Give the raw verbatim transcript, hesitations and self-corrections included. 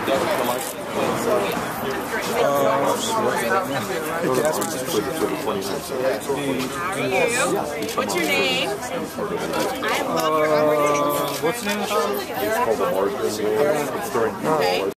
What's your name? I love your What's the name of the show? It's called the Margarine War. It's during Okay.